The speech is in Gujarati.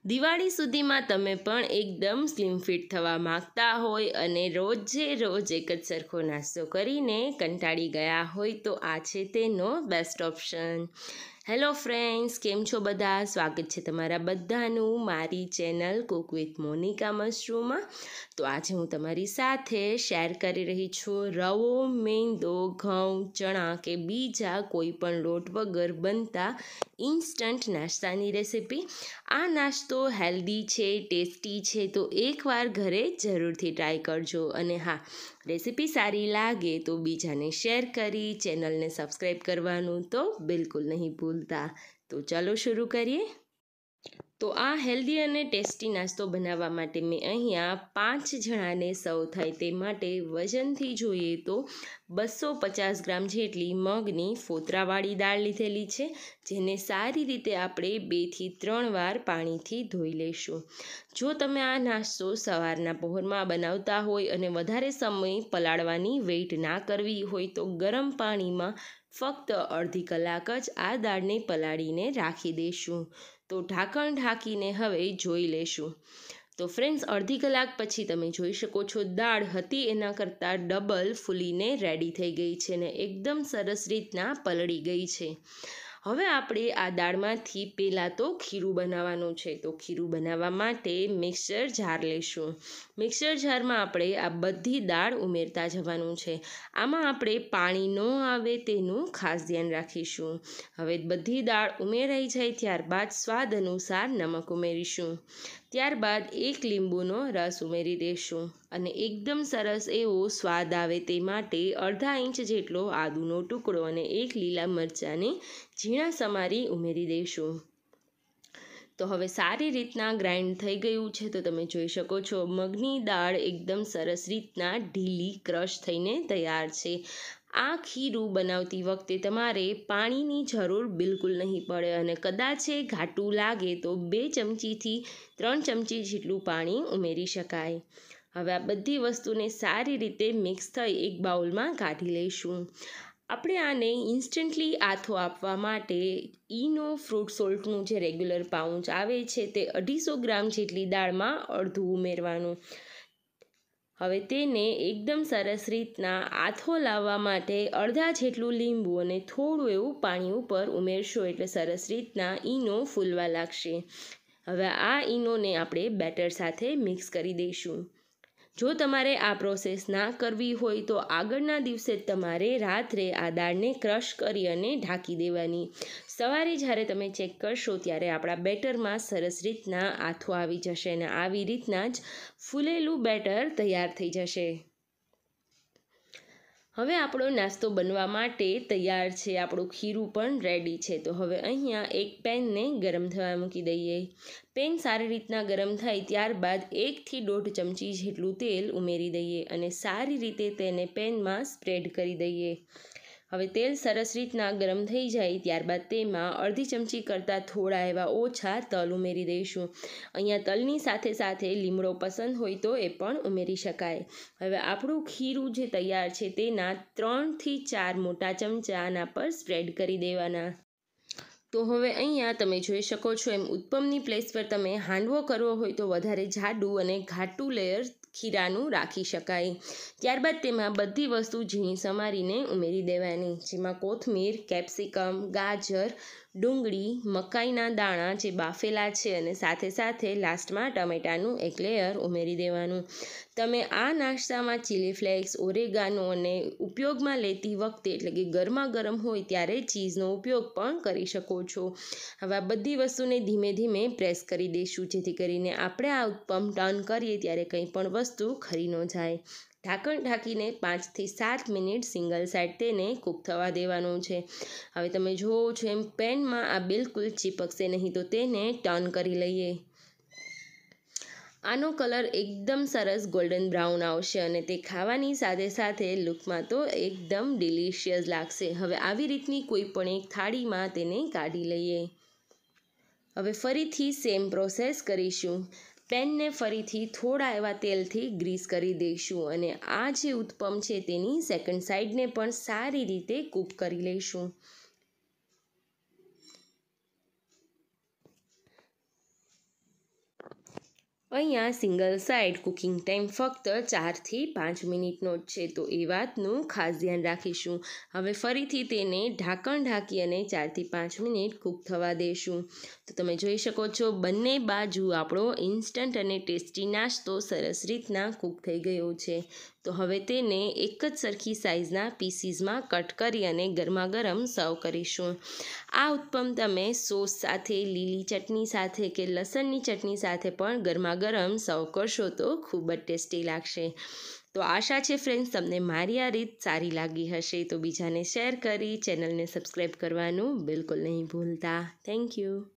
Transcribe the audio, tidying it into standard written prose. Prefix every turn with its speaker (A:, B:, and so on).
A: દિવાળી સુધીમાં તમે પણ એકદમ સ્લિમ ફિટ થવા માંગતા હોય અને રોજે રોજ એક જ સરખો નાસ્તો કરીને કંટાળી ગયા હોય તો આ છે તેનો બેસ્ટ ઓપ્શન. હેલો ફ્રેન્ડ્સ, કેમ છો બધા? સ્વાગત છે તમારા બધાનું મારી ચેનલ કુક વિથ મોનિકા મશરૂમમાં. તો આજે હું તમારી સાથે શેર કરી રહી છું રવો, મેંદો, ઘઉં, ચણા કે બીજા કોઈ પણ લોટ વગર બનતા ઇન્સ્ટન્ટ નાસ્તાની રેસિપી. આ નાસ્તો હેલ્ધી છે, ટેસ્ટી છે, તો એકવાર ઘરે જરૂરથી ટ્રાય કરજો. અને હા, રેસિપી સારી લાગે તો બીજાને શેર કરી ચેનલને સબસ્ક્રાઈબ કરવાનું તો બિલકુલ નહીં ભૂલતા. તો ચાલો શરૂ કરીએ. તો આ હેલ્ધી અને ટેસ્ટી નાસ્તો બનાવવા માટે મેં અહીંયા 5 જણાને સર્વ થાય તે માટે વજનથી જોઈએ તો 250 ગ્રામ જેટલી મગની ફોતરાવાળી દાળ લીધેલી છે, જેને સારી રીતે આપણે 2 થી 3 વાર પાણીથી ધોઈ લઈશું. જો તમે આ નાસ્તો સવારના પહોરમાં બનાવતા હોય અને વધારે સમય પલાળવાની વેઇટ ના કરવી હોય તો ગરમ પાણીમાં ફક્ત અડધી કલાક જ આ દાળને પલાળીને રાખી દઈશું. તો ઢાંકણ ઢાંકીને હવે જોઈ લેશું. તો ફ્રેન્ડ્સ, અડધી કલાક પછી તમે જોઈ શકો છો દાળ હતી એના કરતાં ડબલ ફૂલીને રેડી થઈ ગઈ છે ને એકદમ સરસ રીતના પલળી ગઈ છે. હવે આપણે આ દાળમાંથી પહેલાં તો ખીરું બનાવવાનું છે. તો ખીરું બનાવવા માટે મિક્સર જાર લઈશું. મિક્સર જારમાં આપણે આ બધી દાળ ઉમેરતા જવાનું છે. આમાં આપણે પાણી ન આવે તેનું ખાસ ધ્યાન રાખીશું. હવે બધી દાળ ઉમેરાઈ જાય ત્યારબાદ સ્વાદ અનુસાર નમક ઉમેરીશું. ત્યારબાદ 1 લીંબુનો રસ ઉમેરી દઈશું અને એકદમ સરસ એવો સ્વાદ આવે તે માટે અડધા ઇંચ જેટલો આદુનો ટુકડો અને 1 લીલા મરચાંને ઝીણા સમારી ઉમેરી દઈશું. તો હવે સારી રીતના ગ્રાઇન્ડ થઈ ગયું છે. તો તમે જોઈ શકો છો મગની દાળ એકદમ સરસ રીતના ઢીલી ક્રશ થઈને તૈયાર છે. આ ખીરું બનાવતી વખતે તમારે પાણીની જરૂર બિલકુલ નહીં પડે અને કદાચ એ ઘાટું લાગે તો 2 ચમચીથી 3 ચમચી જેટલું પાણી ઉમેરી શકાય. હવે આ બધી વસ્તુને સારી રીતે મિક્સ થઈ એક બાઉલમાં કાઢી લઈશું. આપણે આને ઇન્સ્ટન્ટલી આથો આપવા માટે ઈનો ફ્રૂટ સોલ્ટનું જે રેગ્યુલર પાઉચ આવે છે તે 250 ગ્રામ જેટલી દાળમાં અડધું ઉમેરવાનું. હવે તેને એકદમ સરસ રીતના આથો લાવવા માટે અડધા જેટલું લીંબુ અને થોડું એવું પાણી ઉપર ઉમેરશો એટલે સરસ રીતના ઈનો ફૂલવા લાગશે. હવે આ ઈનોને આપણે બેટર સાથે મિક્સ કરી દઈશું. જો તમારે આ પ્રોસેસ ના કરવી હોય તો આગળના દિવસે તમારે રાત્રે આ દાળને ક્રશ કરી અને ઢાંકી દેવાની. સવારે જ્યારે તમે ચેક કરશો ત્યારે આપણા બેટરમાં સરસ રીતના આથો આવી જશે અને આવી રીતના જ ફૂલેલું બેટર તૈયાર થઈ જશે. હવે આપણો નાસ્તો બનવા માટે તૈયાર છે. આપણું ખીરું પણ રેડી છે. તો હવે અહીંયા એક પેનને ગરમ થવા મૂકી દઈએ. પેન સારી રીતના ગરમ થાય ત્યારબાદ 1 થી 1.5 ચમચી જેટલું તેલ ઉમેરી દઈએ અને સારી રીતે તેને પેનમાં સ્પ્રેડ કરી દઈએ. હવે તેલ સરસ રીતના ગરમ થઈ જાય ત્યારબાદ તેમાં અડધી ચમચી કરતાં થોડા એવા ઓછા તલ ઉમેરી દઈશું. અહીંયા તલની સાથે સાથે લીમડો પસંદ હોય તો એ પણ ઉમેરી શકાય. હવે આપણું ખીરું જે તૈયાર છે તેના 3 થી 4 મોટા ચમચા આના પર સ્પ્રેડ કરી દેવાના. તો હવે અહીંયા તમે જોઈ શકો છો એમ ઉત્પમની પ્લેસ પર તમે હાંડવો કરવો હોય તો વધારે જાડું અને ઘાટું લેયર ખીરાનું રાખી શકાય. ત્યારબાદ તેમાં બધી વસ્તુ ઝીણી સમારીને ઉમેરી દેવાની, જેમાં કોથમીર, કેપ્સિકમ, ગાજર, ડુંગળી, મકાઈના દાણા જે બાફેલા છે અને સાથે સાથે લાસ્ટમાં ટમેટાનું એક લેયર ઉમેરી દેવાનું. તમે આ નાસ્તામાં ચીલી ફ્લેક્સ, ઓરેગાનો અને ઉપયોગમાં લેતી વખતે એટલે કે ગરમા ગરમ હોય ત્યારે ચીઝનો ઉપયોગ પણ કરી શકો છો. હવે આ બધી વસ્તુને ધીમે ધીમે પ્રેસ કરી દઈશું જેથી કરીને આપણે આ ઉત્પમ ટર્ન કરીએ ત્યારે કંઈ પણ વસ્તુ ખરી ન જાય. ઢાંકણ ઢાંકીને 5 થી 7 મિનિટ સિંગલ સાઈડ તેને કૂક થવા દેવાનું છે. હવે તમે જુઓ છો એમ પેનમાં આ બિલકુલ ચીપકશે નહીં તો તેને ટર્ન કરી લઈએ. આનો કલર એકદમ સરસ ગોલ્ડન બ્રાઉન આવશે અને તે ખાવાની સાથે સાથે લુકમાં તો એકદમ ડિલિશિયસ લાગશે. હવે આવી રીતની કોઈ પણ એક થાળીમાં તેને કાઢી લઈએ. હવે ફરીથી સેમ પ્રોસેસ કરીશું. પેનને ફરીથી થોડા એવા તેલથી ગ્રીસ કરી દઈશું અને આ જે ઉત્પમ છે તેની સેકન્ડ સાઈડને પણ સારી રીતે કૂક કરી લઈશું. અહીંયા સિંગલ સાઇડ કુકિંગ ટાઈમ ફક્ત 4 થી 5 મિનિટનો જ છે, તો એ વાતનું ખાસ ધ્યાન રાખીશું. હવે ફરીથી તેને ઢાંકણ ઢાંકી અને 4 થી 5 મિનિટ કૂક થવા દઈશું. તો તમે જોઈ શકો છો બંને બાજુ આપણો ઇન્સ્ટન્ટ અને ટેસ્ટી નાસ્તો સરસ રીતના કૂક થઈ ગયો છે. તો હવે તેને એક જ સરખી સાઇઝના પીસીસમાં કટ કરી અને ગરમા ગરમ સર્વ કરીશું. આ ઉત્પમ તમે સોસ સાથે, લીલી ચટણી સાથે કે લસણની ચટણી સાથે પણ ગરમા ગરમ સર્વ કરશો તો ખૂબ જ ટેસ્ટી લાગશે. તો આશા છે ફ્રેન્ડ્સ તમને મારી આ રીત સારી લાગી હશે. તો બીજાને શેર કરી ચેનલને સબસ્ક્રાઈબ કરવાનું બિલકુલ નહીં ભૂલતા. Thank you.